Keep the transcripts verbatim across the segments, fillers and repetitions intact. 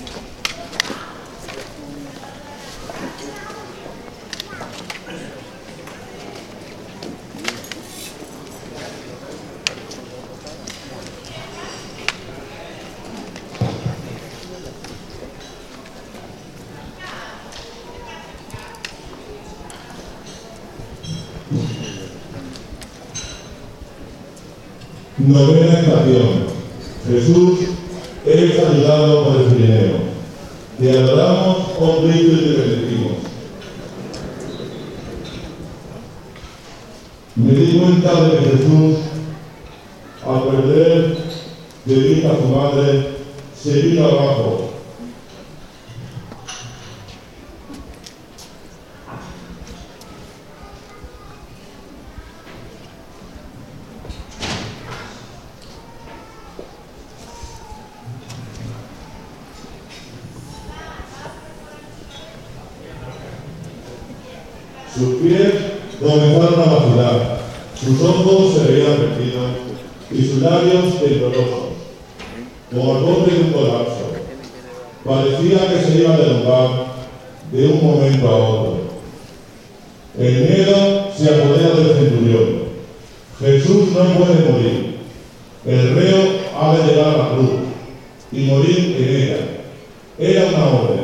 Novena estación. Jesús es ayudado por el Cirineo. Te adoramos, oh Cristo, y te bendecimos. Me di cuenta de que Jesús, al perder de vista a su madre, se vino abajo. Sus pies comenzaron a vacilar, sus ojos se veían perdidos y sus labios temblorosos, como al borde de un colapso. Parecía que se iba a derrumbar de un momento a otro. El miedo se apodera del centurión. Jesús no puede morir. El reo ha de llegar a la cruz y morir en ella. Era una orden.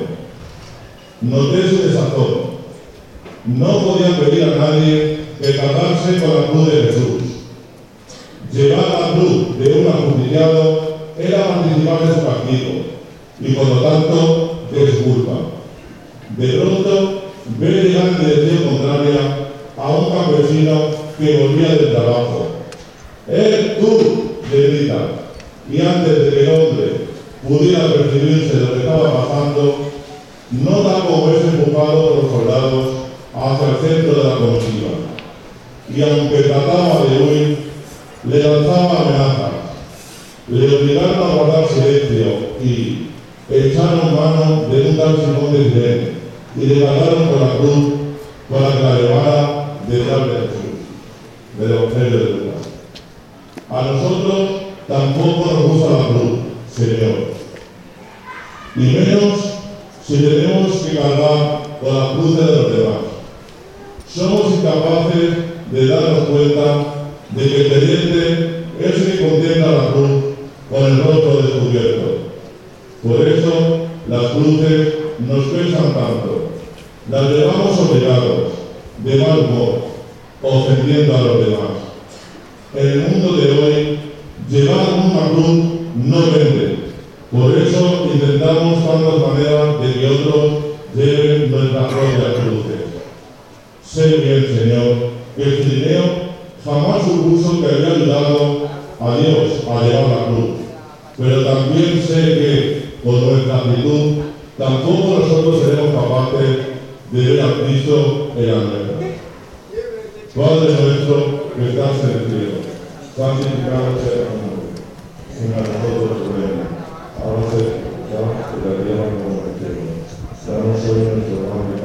Noté su desazón. No podían pedir a nadie que cargarse con la cruz de Jesús. Llevar la cruz de un ajusticiado era participar de su castigo y por lo tanto de su culpa. De pronto ve llegar en dirección contraria a un campesino que volvía del trabajo. ¡Eh, tú!, le grita, y antes de que el hombre pudiera percibirse lo que estaba pasando, nota como es empujado por los soldados hacia el centro de la comitiva, y aunque trataba de huir, le lanzaba amenazas, le obligaron a guardar silencio y echaron mano de un tal Simón de Cirene y le cargaron con la cruz para que la llevara detrás de Jesús, del Evangelio de Lucas. A nosotros tampoco nos gusta la cruz, Señor, y menos si tenemos que cargar con la cruz de los demás. Somos incapaces de darnos cuenta de que el creyente es el que contempla la cruz con el rostro descubierto. Por eso las cruces nos pesan tanto. Las llevamos obligados, de mal humor, ofendiendo a los demás. En el mundo de hoy, llevar una cruz no vende. Por eso intentamos tantas maneras de que otros lleven nuestras propias cruces. Sé bien, Señor, que el Cirineo jamás supuso que había ayudado a Dios a llevar la cruz, pero también sé que, por nuestra actitud, tampoco nosotros seremos capaces de ver a Cristo en la nuestra. Padre nuestro que estás en el cielo, santificado sea tu nombre. Venga a nosotros tu reino. Ahora se da y la tierra como el cielo. Danos hoy nuestro pan de